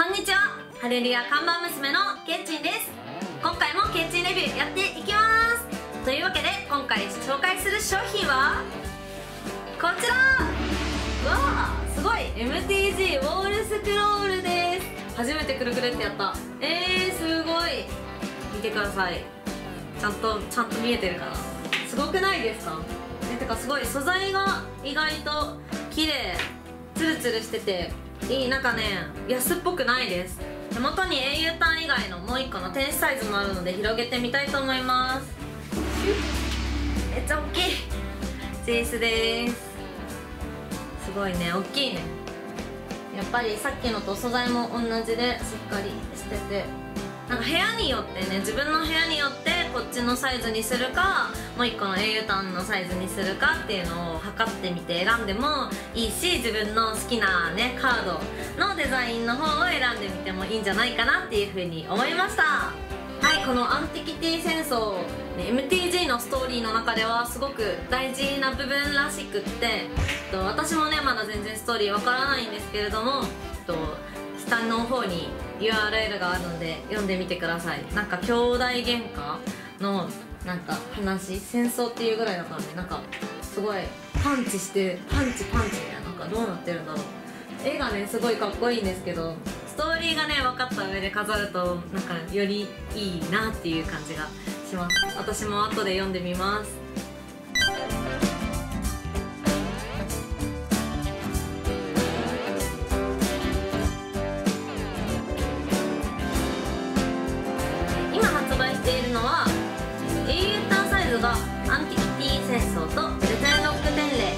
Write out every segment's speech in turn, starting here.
こんにちは、ハレルヤ看板娘のケイチンです。今回もケイチンレビューやっていきます。というわけで今回紹介する商品はこちら。うわー、すごい MTG ウォールスクロールです。初めてくるくるってやった。すごい。見てください。ちゃんと見えてるかな。すごくないですか？てかすごい素材が意外と綺麗、ツルツルしてていい。なんかね、安っぽくないです。手元に au ターン以外のもう1個の天使サイズもあるので広げてみたいと思います。めっちゃ大きい。ジェイスです。すごいね、大きいね。やっぱりさっきのと素材も同じでしっかりしてて、なんか部屋によってね、自分の部屋によってこっちのサイズにするかもう1個の au ターンのサイズにするかっていうのを測ってみて選んでもいいし、自分の好きなねカードのデザインの方を選んでみてもいいんじゃないかなっていうふうに思いました。はい、このアンティキティ戦争、ね、MTG のストーリーの中ではすごく大事な部分らしくって、私もねまだ全然ストーリーわからないんですけれども、下の方に URL があるので読んでみてください。なんか兄弟喧嘩のなんか話、戦争っていうぐらいだからね、なんかすごいパンチしてパンチみたいな、なんかどうなってるんだろう。絵がねすごいかっこいいんですけど、ストーリーがね分かった上で飾るとなんかよりいいなっていう感じがします。私も後で読んでみます。今発売しているのは au ターンサイズがアンティキティ戦争とレゼンロック典礼。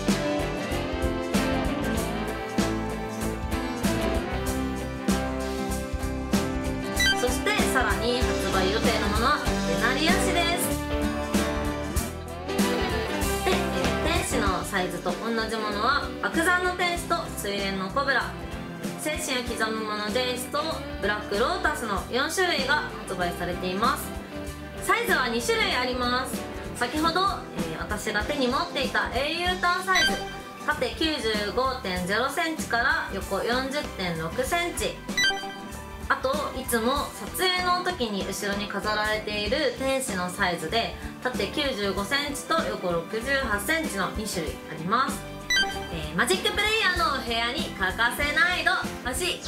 そしてさらに発売予定のものはデナリアシです。で、天使のサイズと同じものは爆弾の天使と水蓮のコブラ、精神を刻むものデイスとブラックロータスの4種類が発売されています。サイズは2種類あります。先ほど、私が手に持っていた au ターンサイズ、縦 95.0 センチから横 40.6 センチ、あといつも撮影の時に後ろに飾られている天使のサイズで縦95センチと横68センチの2種類あります。マジックプレイヤーのお部屋に欠かせない度星5です。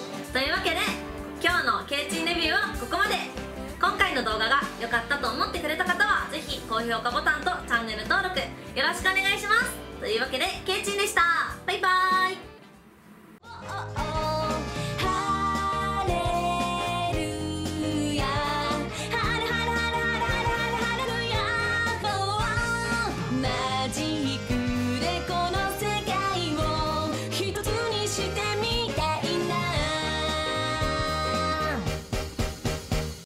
というわけで今日のケイチンレビューはここまで。今回の動画が良かったと思ってくれた方はぜひ高評価ボタンとチャンネル登録よろしくお願いします。というわけでケイチンでした。バイバーイ。